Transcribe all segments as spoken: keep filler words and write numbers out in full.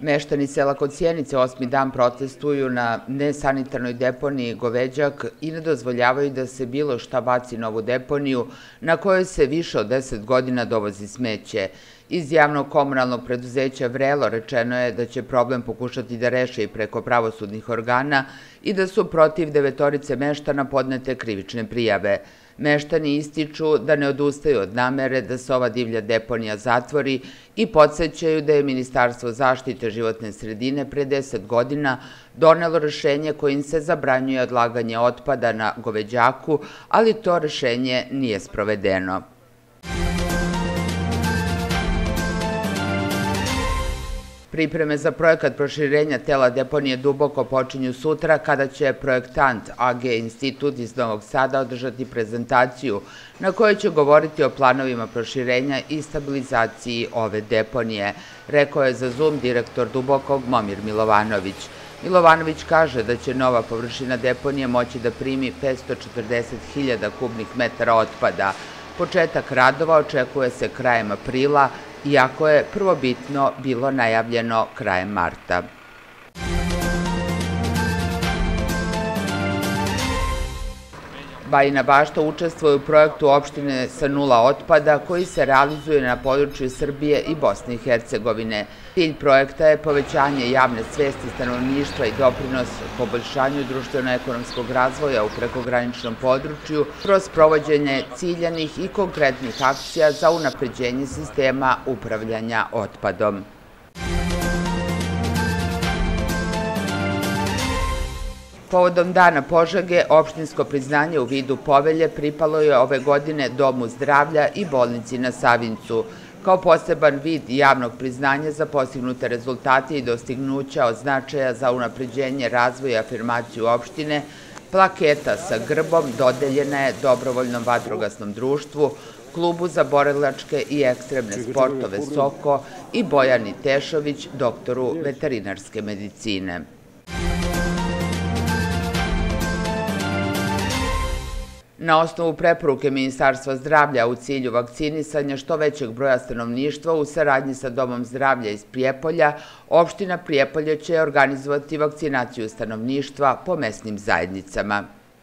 Meštani sela kod Sjenice osmi dan protestuju na nesanitarnoj deponiji Goveđak i ne dozvoljavaju da se bilo šta baci na ovu deponiju na kojoj se više od deset godina dovozi smeće. Iz javnog komunalnog preduzeća Vrelo rečeno je da će problem pokušati da reše i preko pravosudnih organa i da su protiv devetorice meštana podnete krivične prijave. Meštani ističu da ne odustaju od namere da se ova divlja deponija zatvori i podsećaju da je Ministarstvo zaštite životne sredine pre deset godina donelo rešenje kojim se zabranjuje odlaganje otpada na Goveđaku, ali to rešenje nije sprovedeno. Pripreme za projekat proširenja tela deponije Duboko počinju sutra kada će projektant A G Institut iz Novog Sada održati prezentaciju na kojoj će govoriti o planovima proširenja i stabilizaciji ove deponije, rekao je za Zoom direktor Dubokog Momir Milovanović. Milovanović kaže da će nova površina deponije moći da primi petsto četrdeset hiljada kubnih metara otpada. Početak radova očekuje se krajem aprila, iako je prvobitno bilo najavljeno krajem marta. Bajina Bašta učestvuje u projektu opštine sa nula otpada koji se realizuje na području Srbije i Bosne i Hercegovine. Cilj projekta je povećanje javne svesti stanovništva i doprinos poboljšanju društveno-ekonomskog razvoja u prekograničnom području kroz provođenje ciljanih i konkretnih akcija za unapređenje sistema upravljanja otpadom. Povodom Dana Požege, opštinsko priznanje u vidu povelje pripalo je ove godine Domu zdravlja i bolnici na Savinjcu. Kao poseban vid javnog priznanja za postignute rezultate i dostignuća od značaja za unapređenje razvoja i afirmaciju opštine, plaketa sa grbom dodeljena je Dobrovoljnom vatrogasnom društvu, Klubu za borilačke i ekstremne sportove Soko i Bojani Tešović, doktoru veterinarske medicine. Na osnovu preporuke Ministarstva zdravlja u cilju vakcinisanja što većeg broja stanovništva u saradnji sa Domom zdravlja iz Prijepolja, opština Prijepolje će organizovati vakcinaciju stanovništva po mesnim zajednicama.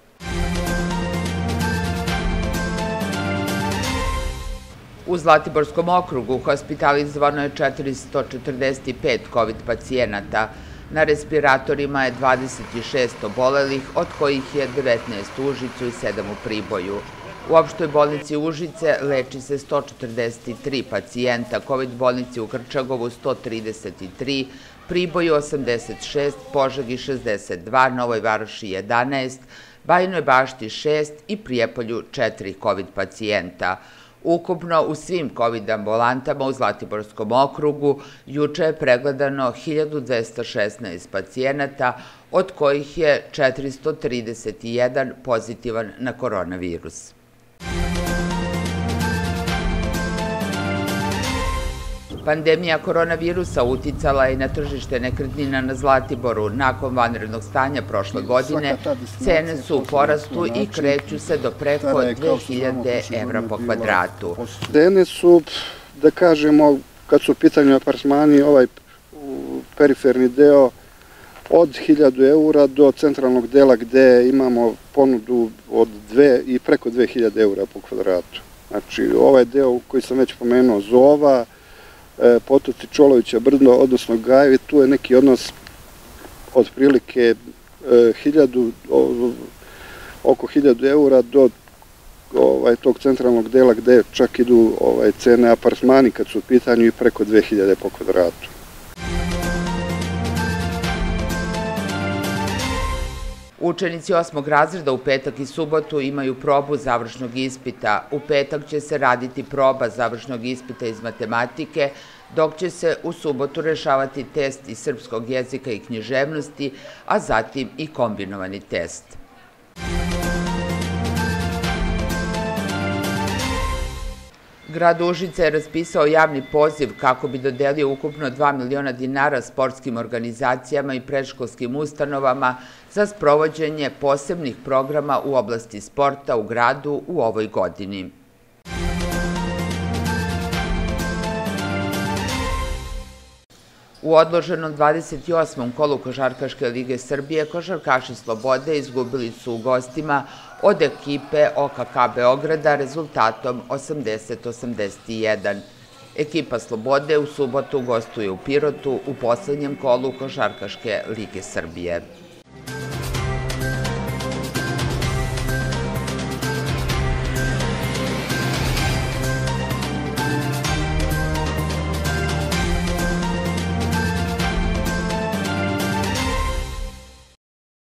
U Zlatiborskom okrugu hospitalizovano je četiristo četrdeset pet kovid pacijenata. Na respiratorima je dvadeset šest obolelih, od kojih je devetnaest u Užicu i sedam u Priboju. U opštoj bolnici Užice leči se sto četrdeset tri pacijenta, kovid bolnici u Krčagovu sto trideset tri, Priboju osamdeset šest, Požegi šezdeset dva, Novoj Varoši jedanaest, Bajinoj Bašti šest i Prijepolju četiri kovid pacijenta. Ukupno u svim kovid ambulantama u Zlatiborskom okrugu juče je pregledano hiljadu dvesta šesnaest pacijenata, od kojih je četiristo trideset jedan pozitivan na koronavirus. Pandemija koronavirusa uticala je na tržište nekretnina na Zlatiboru. Nakon vanrednog stanja prošle godine, cene su u porastu i kreću se do preko dve hiljade evra po kvadratu. Cene su, da kažemo, kad su u pitanju apartmani, ovaj periferni deo, od hiljadu eura do centralnog dela gde imamo ponudu od dve i preko dve hiljade eura po kvadratu. Znači, ovaj deo koji sam već pomenuo, Zova, Potoci, Čolovića, Brdo, odnosno Gajevi, tu je neki odnos otprilike oko hiljadu eura do tog centralnog dela gde čak idu cene apartmani kad su u pitanju i preko dve hiljade po kvadratu. Učenici osmog razreda u petak i subotu imaju probu završnog ispita. U petak će se raditi proba završnog ispita iz matematike, dok će se u subotu rešavati test iz srpskog jezika i književnosti, a zatim i kombinovani test. Grad Užice je raspisao javni poziv kako bi dodelio ukupno dva miliona dinara sportskim organizacijama i predškolskim ustanovama za sprovođenje posebnih programa u oblasti sporta u gradu u ovoj godini. U odloženom dvadeset osmom kolu Košarkaške lige Srbije košarkaši Slobode izgubili su u gostima od ekipe O K K Beograda rezultatom osamdeset osamdeset jedan. Ekipa Slobode u subotu gostuje u Pirotu u poslednjem kolu Košarkaške lige Srbije.